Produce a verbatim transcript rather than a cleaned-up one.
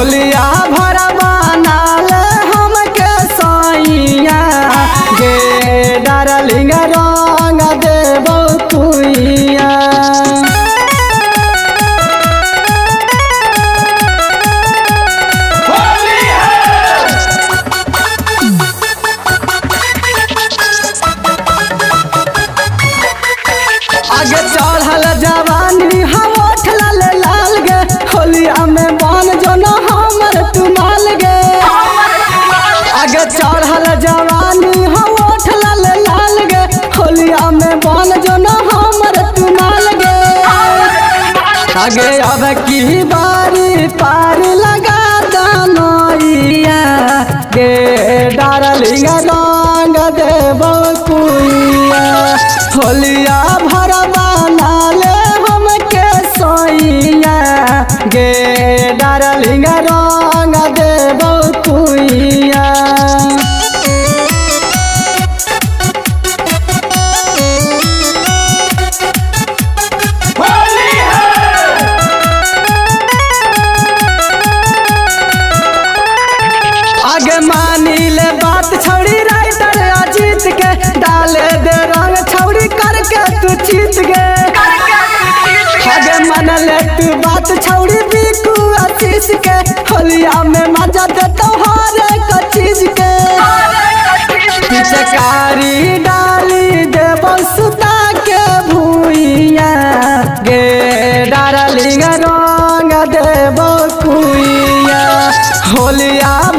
होलिया भर बनाल हमके सैया गे डार्लिंग रंग देबो कुइया। आगे चढ़ल जवानी हम उठल लाल गे होलिया में बन जो न हमर तुमाल गे। आगे चढ़ल जवानी हम उठल लाल गे होलिया में बन जो न हमर तुमाल गे। आगे अब की बारी पार लगा दानैया गे डार्लिंग रंग देबो कुइया। होलिया भर बनाल हमके सैया गे डार्लिंग रंग देबो कुइया। आगे मानी ले बात छौड़ी राइटर अजीत के डाले दे रंग छौड़ी करके तू जीत गे। आगे मन ले तू बात छौड़ी बिकू आशीष के होलिया में मजा दे तोहर एक चीज के। पिचकारी डाली देबो सुता के भुइया गे डार्लिंग रंग देबो कुइया। होलिया